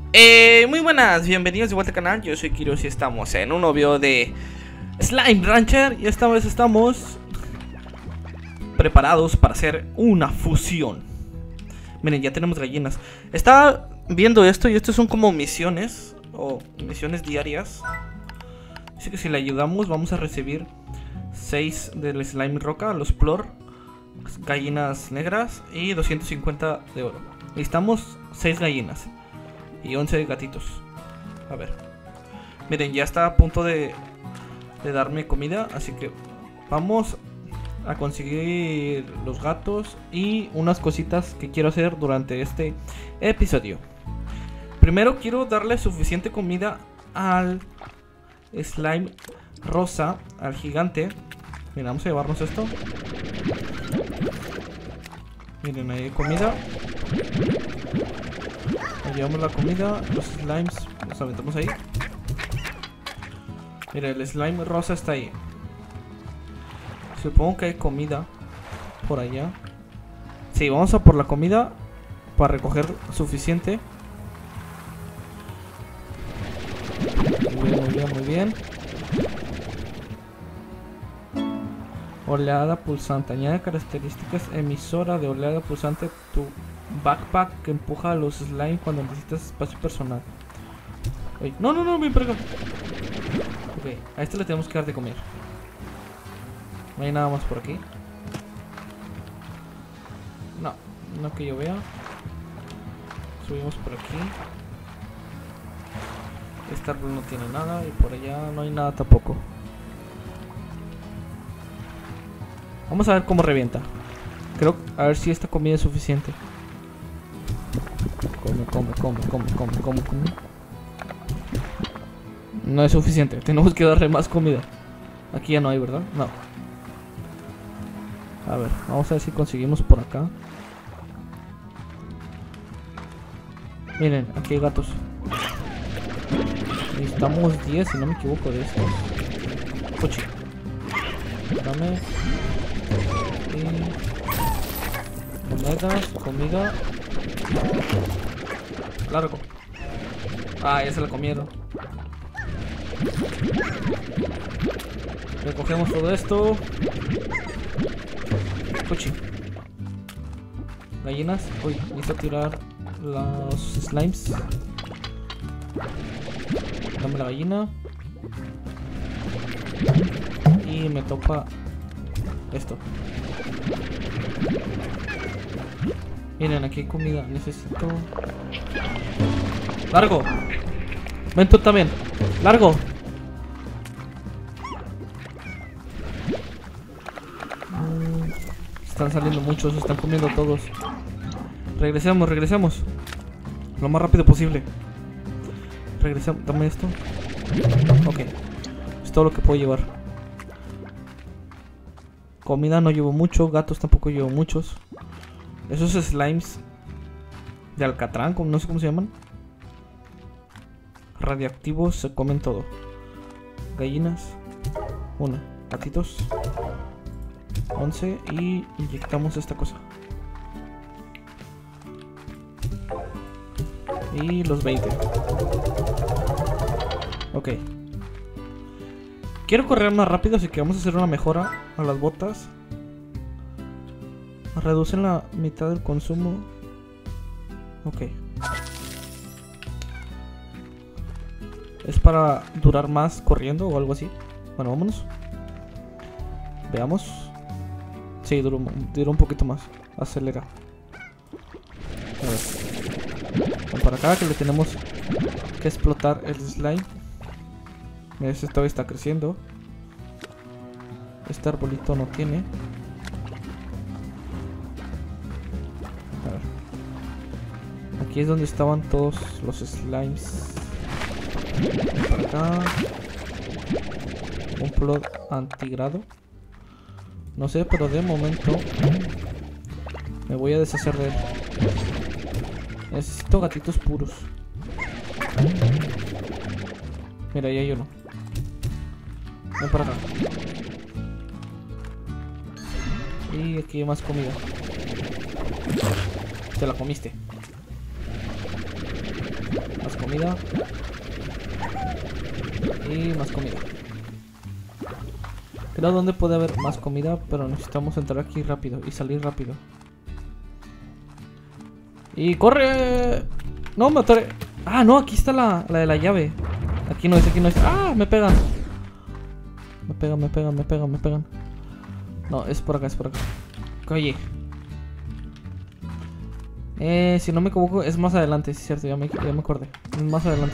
Muy buenas, bienvenidos de vuelta al canal. Yo soy Kiros y estamos en un nuevo video de Slime Rancher. Y esta vez estamos preparados para hacer una fusión. Miren, ya tenemos gallinas. Estaba viendo esto y estos son como misiones o misiones diarias. Dice que si le ayudamos vamos a recibir 6 del slime roca, los plor, gallinas negras y 250 de oro. Necesitamos 6 gallinas y 11 gatitos. A ver. Miren, ya está a punto de darme comida, así que vamos a conseguir los gatos y unas cositas que quiero hacer durante este episodio. Primero quiero darle suficiente comida al slime rosa, al gigante. Miren, vamos a llevarnos esto. Miren, ahí hay comida. Ahí llevamos la comida. Los slimes los aventamos ahí. Mira, el slime rosa está ahí. Supongo que hay comida por allá. Sí, vamos a por la comida para recoger suficiente. Muy bien, muy bien, muy bien. Oleada pulsante. Añade características emisora de oleada pulsante a tu backpack que empuja a los slime cuando necesitas espacio personal. Ey, no, me pega. Ok, a este le tenemos que dar de comer. No hay nada más por aquí. No que yo vea. Subimos por aquí. Este árbol no tiene nada y por allá no hay nada tampoco. Vamos a ver cómo revienta. Creo, a ver si esta comida es suficiente. Come. No es suficiente, tenemos que darle más comida. Aquí ya no hay, ¿verdad? No. A ver, vamos a ver si conseguimos por acá. Miren, aquí hay gatos. Necesitamos 10, si no me equivoco, de estos. Coche. Dame. Y monedas, comida. Largo. Ah, ya se la comieron. Recogemos todo esto. Coche. Gallinas. Uy, necesito tirar los slimes. Dame la gallina. Y me topa esto. Miren, aquí hay comida. Necesito... ¡Largo! Ven tú también. ¡Largo! Están saliendo muchos. Están comiendo todos. Regresemos. Lo más rápido posible. Regresemos. Dame esto. Ok. Es todo lo que puedo llevar. Comida no llevo mucho. Gatos tampoco llevo muchos. Esos slimes de alcatrán, no sé cómo se llaman. Radioactivos, se comen todo. Gallinas. 1. Gatitos. 11. Y inyectamos esta cosa. Y los 20. Ok. Quiero correr más rápido, así que vamos a hacer una mejora a las botas. Reducen la mitad del consumo. Ok. Es para durar más corriendo o algo así. Bueno, vámonos. Veamos. Sí, duró un poquito más. Acelera. A ver. Vamos para acá que le tenemos que explotar el slime. Mira, este todavía está creciendo. Este arbolito no tiene. A ver. Aquí es donde estaban todos los slimes. Para acá. Un plot antigrado. No sé, pero de momento me voy a deshacer de él. Necesito gatitos puros. Mira, ahí hay uno. Ven para acá. Y aquí hay más comida. Te la comiste. comida. Y más comida. Creo donde puede haber más comida, pero necesitamos entrar aquí rápido y salir rápido. ¡Y corre! ¡No, me atoré! Ah, no, aquí está la de la llave. Aquí no es, aquí no es. ¡Ah! Me pegan. Me pegan. No, es por acá, es por acá. Oye. Si no me equivoco, es más adelante, sí es cierto, ya me acordé. Es más adelante.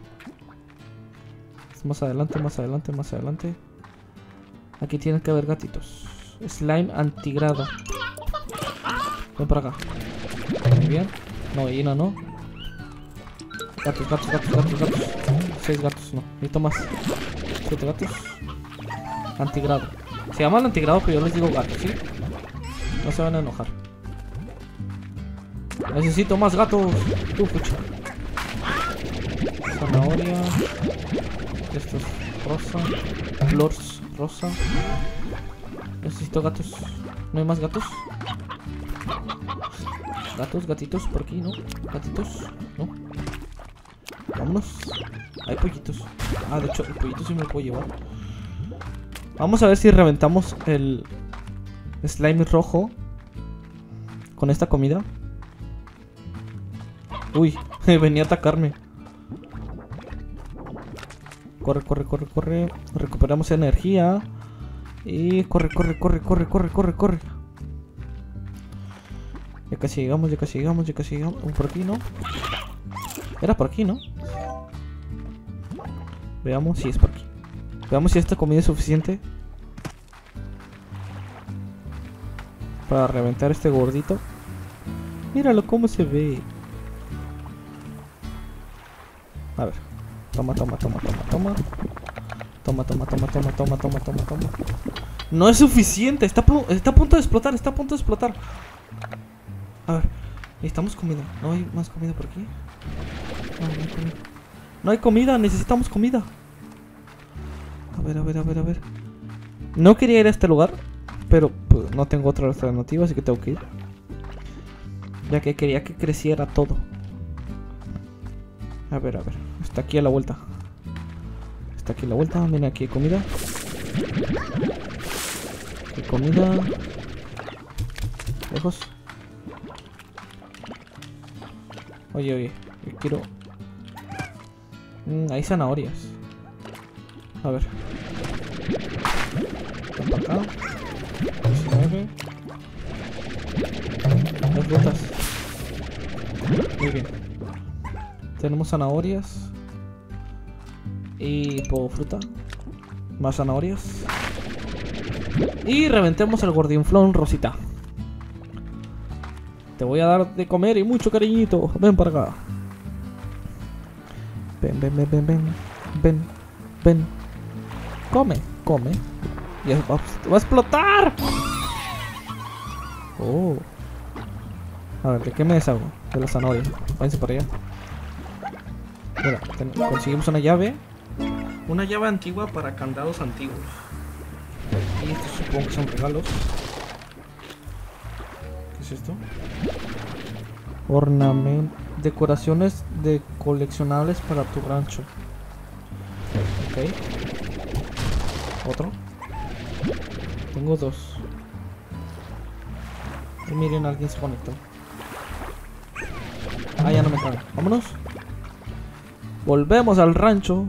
Es más adelante. Aquí tienen que haber gatitos. Slime antigrado. Ven para acá. Muy bien. No, Ina, no. Gatos. 6 gatos, no. Necesito más. 7 gatos. Antigrado. Se llama el antigrado, pero yo les digo gatos, ¿sí? No se van a enojar. Necesito más gatos. Tú, pucha. Zanahoria. Esto es rosa. Flores rosa. Necesito gatos. ¿No hay más gatos? Gatitos por aquí, ¿no? Gatitos, ¿no? Vámonos. Hay pollitos. Ah, de hecho, el pollito sí me lo puedo llevar. Vamos a ver si reventamos el slime rojo con esta comida. Uy, venía a atacarme. Corre. Recuperamos energía. Y corre. Ya casi llegamos. Por aquí, ¿no? Era por aquí, ¿no? Veamos si es por aquí. Veamos si esta comida es suficiente para reventar este gordito. Míralo cómo se ve. A ver. Toma. No es suficiente. Está a punto de explotar. A ver. Necesitamos comida. ¿No hay más comida por aquí? No hay comida. Necesitamos comida. A ver. No quería ir a este lugar, pero pues, no tengo otra alternativa, así que tengo que ir. Ya que quería que creciera todo. A ver. Está aquí a la vuelta. Mira, aquí hay comida. Lejos. Oye. Yo quiero... hay zanahorias. A ver. Ven para acá. 19. Hay frutas. Muy bien. Tenemos zanahorias. Y fruta. Más zanahorias. Y reventemos el gordinflón Rosita. Te voy a dar de comer y mucho cariñito. Ven para acá. Ven. Come. Ya va a explotar. Oh. A ver, ¿de qué me deshago? De la zanahoria. Váyanse para allá. Mira, conseguimos una llave. Una llave antigua para candados antiguos. Y estos supongo que son regalos. ¿Qué es esto? Decoraciones de coleccionables para tu rancho. Ok. Otro. Tengo 2. Y miren, alguien se conectó. Ah, ya no me cabe. Vámonos. Volvemos al rancho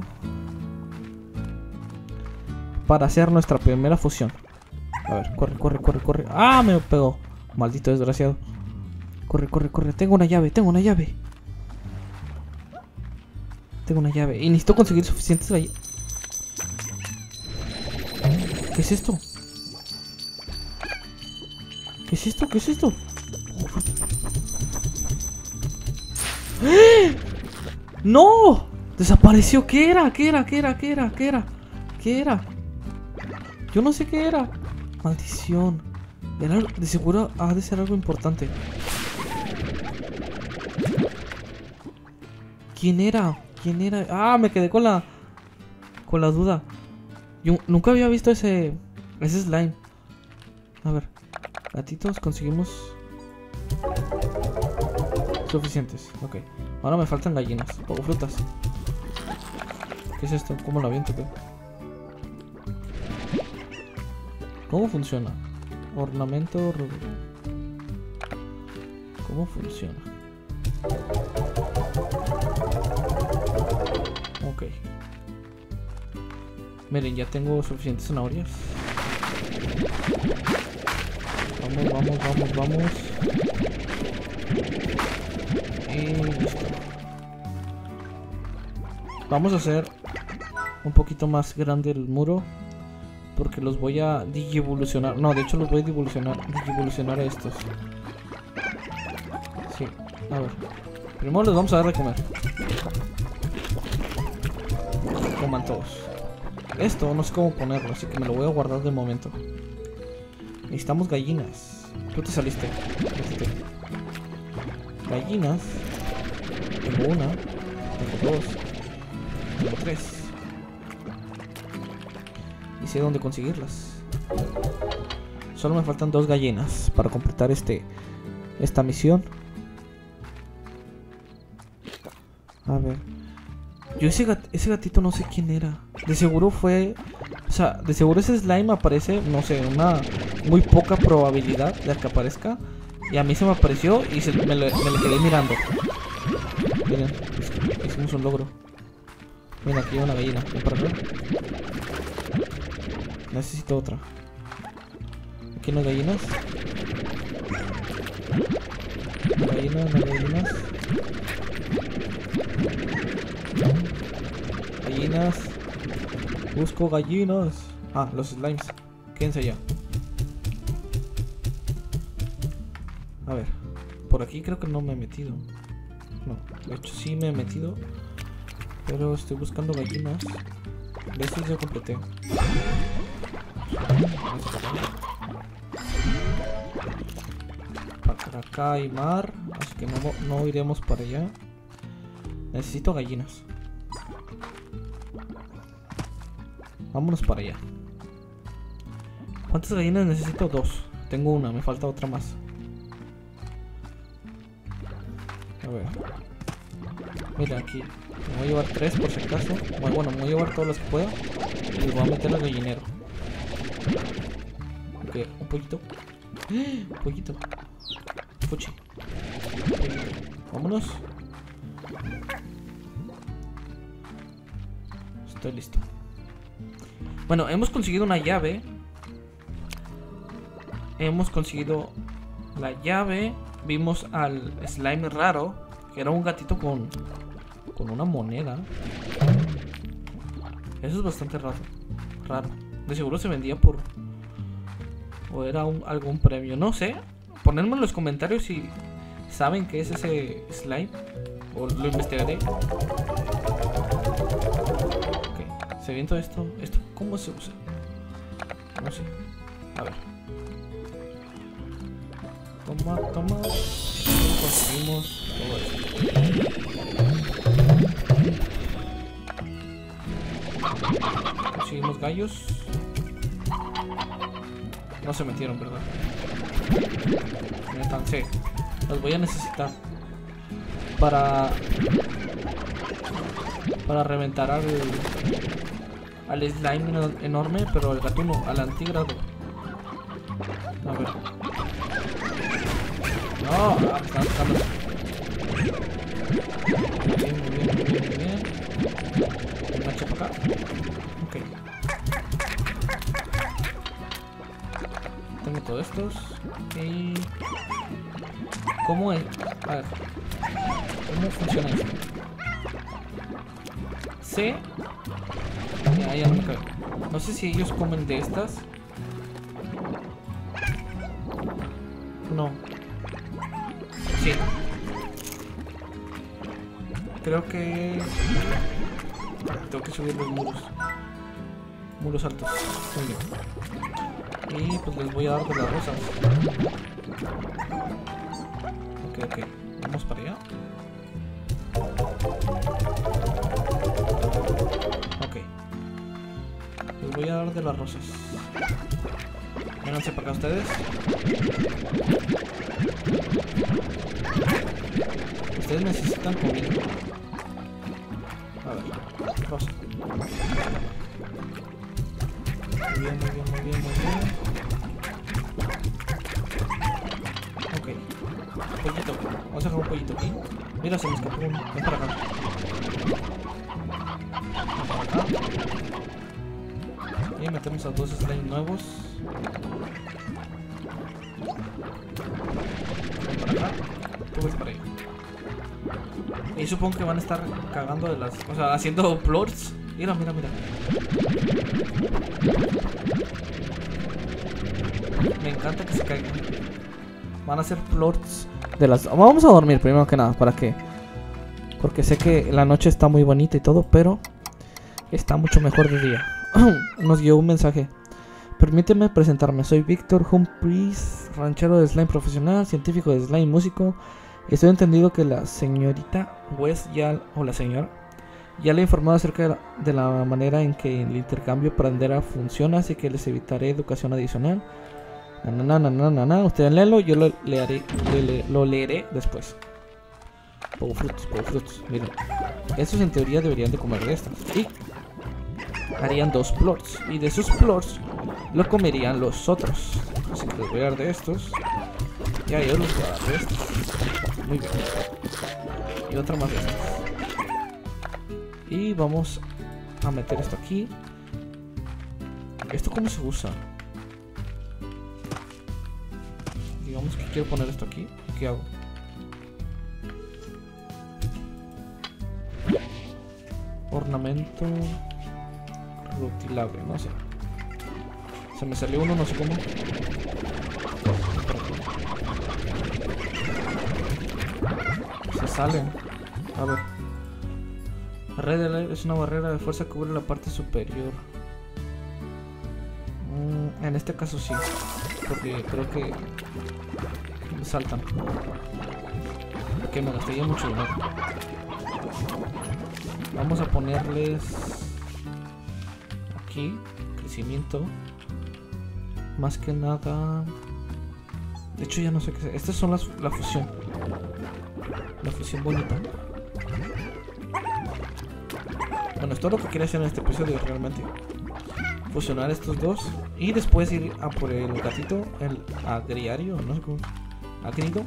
para hacer nuestra primera fusión. A ver, corre. ¡Ah! Me pegó. Maldito desgraciado. Corre. Tengo una llave. Y necesito conseguir suficientes galletas. ¿Qué es esto? ¡Eh! ¡No! Desapareció. ¿Qué era? Yo no sé qué era. Maldición. De seguro ha de ser algo importante. ¿Quién era? Ah, me quedé con la duda. Yo nunca había visto ese slime. A ver. Gatitos, conseguimos suficientes. Ok. Ahora me faltan gallinas o frutas. ¿Qué es esto? ¿Cómo lo aviento? ¿Qué? ¿Cómo funciona? Ornamento. ¿Cómo funciona? Ok. Miren, ya tengo suficientes zanahorias. Vamos. Y listo. Vamos a hacer un poquito más grande el muro, porque los voy a digievolucionar. No, de hecho los voy a digievolucionar a estos. Sí, a ver. Primero les vamos a dar de comer. Coman todos. Esto no sé cómo ponerlo, así que me lo voy a guardar de momento. Necesitamos gallinas. Tú te saliste. Gallinas. Tengo una. Tengo dos. Tengo tres. Y sé dónde conseguirlas. Solo me faltan 2 gallinas para completar esta misión. A ver. Yo ese gatito no sé quién era. De seguro fue... O sea, de seguro ese slime aparece, no sé, una muy poca probabilidad de que aparezca. Y a mí se me apareció y me lo quedé mirando. Miren, hicimos un logro. Mira, aquí hay una gallina. Ven para acá. Necesito otra. Aquí no hay gallinas. No hay gallinas. Gallinas. Busco gallinas. Ah, los slimes. Quédense allá. A ver. Por aquí creo que no me he metido. No, de hecho sí me he metido. Pero estoy buscando gallinas. De estos ya completé. Para acá hay mar. Así que no iremos para allá. Necesito gallinas. Vámonos para allá. ¿Cuántas gallinas necesito? 2. Tengo una, me falta otra más. A ver. Mira aquí. Me voy a llevar 3 por si acaso. Bueno, me voy a llevar todas las que pueda. Y les voy a meter al gallinero. Ok, un poquito. Un poquito. Fuchi. Vámonos. Estoy listo. Bueno, hemos conseguido una llave. Hemos conseguido la llave. Vimos al slime raro, que era un gatito con una moneda. Eso es bastante raro. De seguro se vendía por... O era algún premio. No sé. Ponedme en los comentarios si saben qué es ese slime. O lo investigaré. ¿Se viene todo esto? ¿Esto cómo se usa? No sé. A ver. Toma. Conseguimos todo esto. Conseguimos gallos. No se metieron, ¿verdad? Sí. Los voy a necesitar para reventar al slime enorme, pero al gatuno, al antigrado. A ver. No, está buscando. Muy bien. Engancha para acá. Ok. Tengo todos estos. Y... ¿Cómo es? A ver. ¿Cómo funciona esto? C. Ya no me cabe. No sé si ellos comen de estas. No. Sí. Creo que... Tengo que subir los muros. Muros altos. Muy bien. Y pues les voy a dar de las rosas. Ok. Vamos para allá. Les voy a dar de las rosas. Vénganse para acá ustedes. ustedes necesitan comida. A ver, rosa. Muy bien, muy bien, muy bien, muy bien. Ok. Pollito. Vamos a dejar un pollito aquí. Mira, se me escapó uno. Ven para acá. Ven para acá. Y metemos a 2 slime nuevos. Ven para acá. Tú ves para allá. Y supongo que van a estar cagando de las... O sea, haciendo plorts. Mira, mira, mira. Me encanta que se caigan. Van a hacer plorts de las... Vamos a dormir primero que nada. ¿Para qué? Porque sé que la noche está muy bonita y todo, pero está mucho mejor de día. Nos dio un mensaje. Permíteme presentarme. Soy Víctor Humphries, ranchero de slime profesional, científico de slime, músico. Estoy entendido que la señorita West ya... O la señora... Ya le he informado acerca de la manera en que el intercambio Prandera funciona, así que les evitaré educación adicional. Ustedes léelo, yo lo leeré después. Pogo frutos, miren. Estos en teoría deberían de comer de estas. Y harían 2 plorts. Y de esos plorts lo comerían los otros. Así que les voy a dar de estos. Y a ellos les voy a dar de estos. Muy bien. Y otra más de estas. Y vamos a meter esto aquí. ¿Esto cómo se usa? Digamos que quiero poner esto aquí. ¿Qué hago? Ornamento rutilable, no sé. Se me salió uno, no sé cómo. Se salen. A ver. La red del aire es una barrera de fuerza que cubre la parte superior. En este caso sí. Porque creo que me saltan. Que me gastaría mucho dinero. Vamos a ponerles aquí crecimiento. Más que nada. De hecho ya no sé qué es. Estas son la fusión. La fusión bonita. Bueno, es todo lo que quería hacer en este episodio realmente. Fusionar estos dos. Y después ir a por el gatito. El agriario, no sé cómo. Agrido.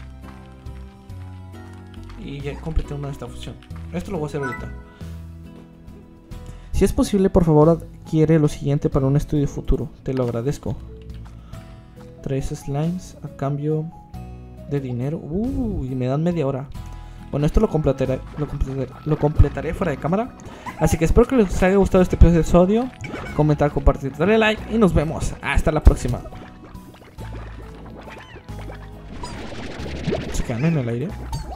Y ya completé una de esta fusión. Esto lo voy a hacer ahorita. Si es posible, por favor, adquiere lo siguiente para un estudio futuro. Te lo agradezco. 3 slimes a cambio de dinero. Y me dan media hora. Bueno, esto lo completaré fuera de cámara. Así que espero que les haya gustado este episodio. Comentar, compartir, darle like. Y nos vemos. Hasta la próxima. ¿Se quedan en el aire?